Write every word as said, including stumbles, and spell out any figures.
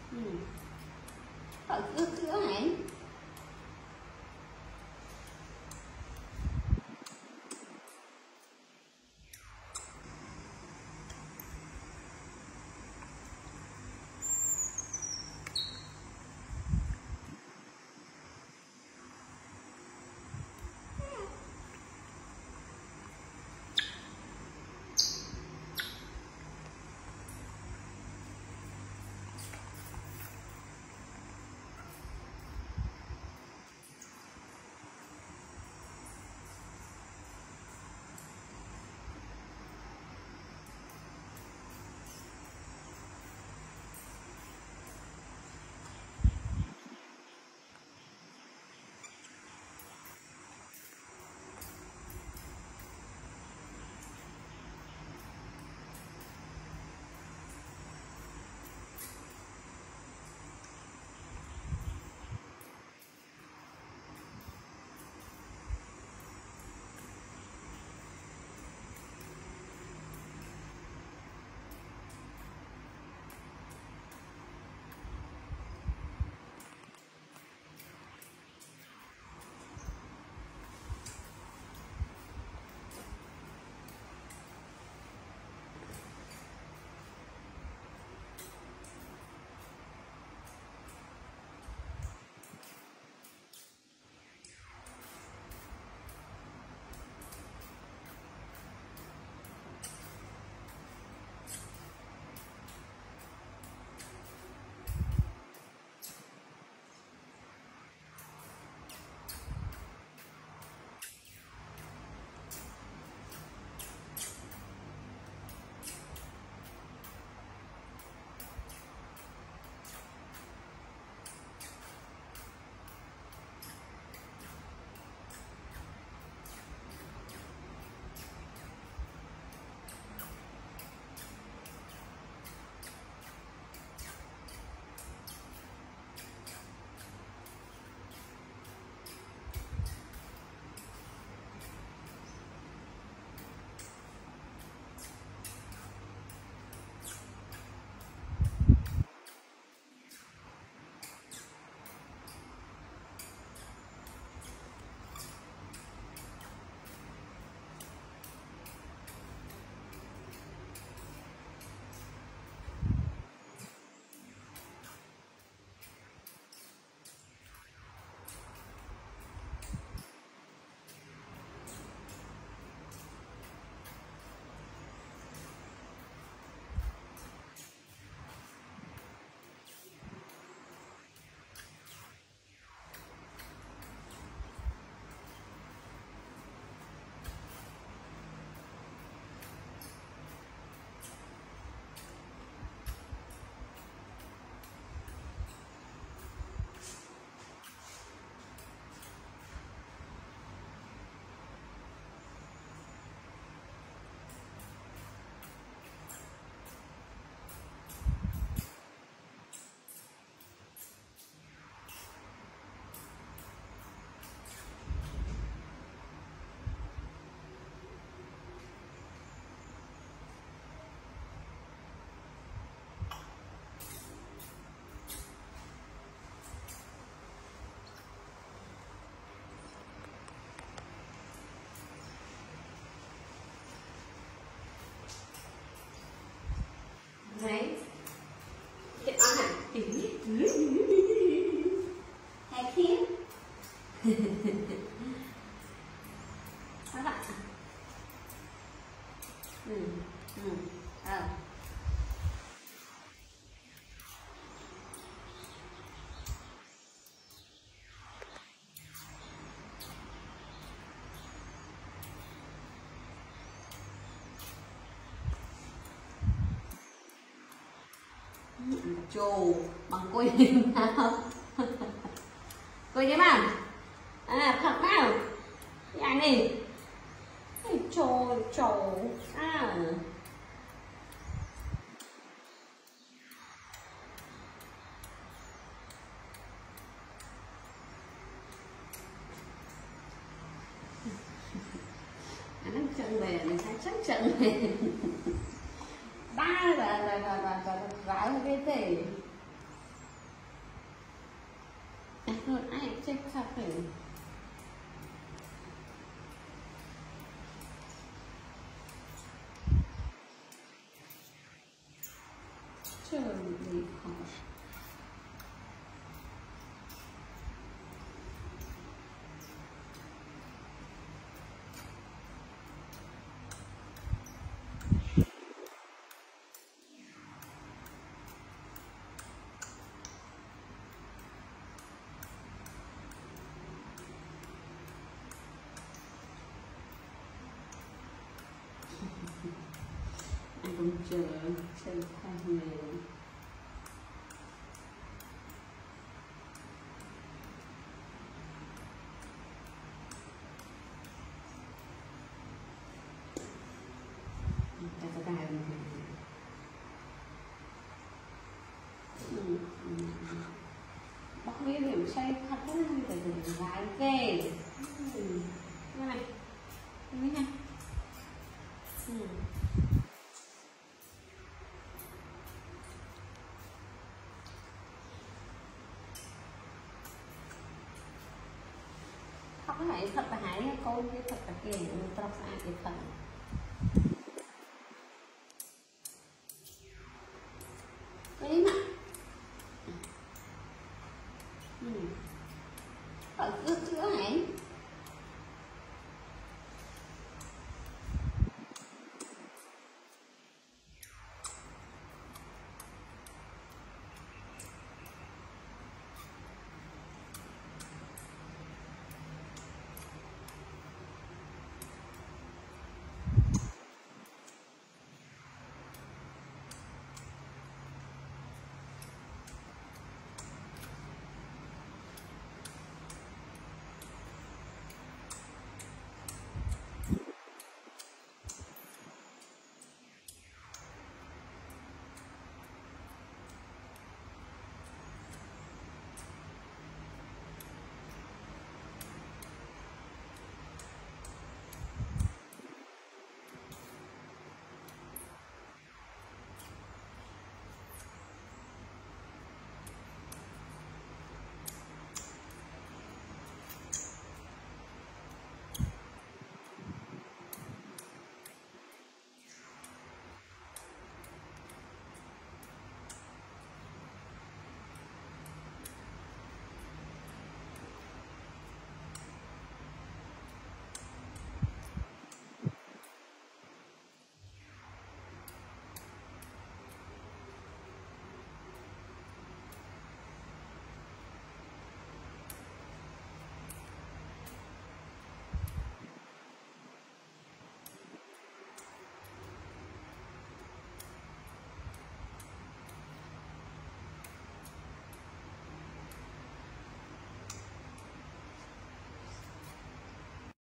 Ừ. Ở cứ cứ này. Đấy. Cái con này hay khiếp. Các bạn. Ừ. Ừ. À. Trồ bằng quỳ nào quỳ cái bạn à thật nào nhà này trồ trồ à nó chân bề mình thấy chắc chân bề ba là là là là là là cái gì chết khát rồi trời bị khó anh cũng chờ chờ khoai mềm ta có đài rồi bác biết điểm say thật lắm để để gái kê như này như này không phải thật là hái cô như thật là kiềm thật là cái phần đấy mà ừ. Ở cứ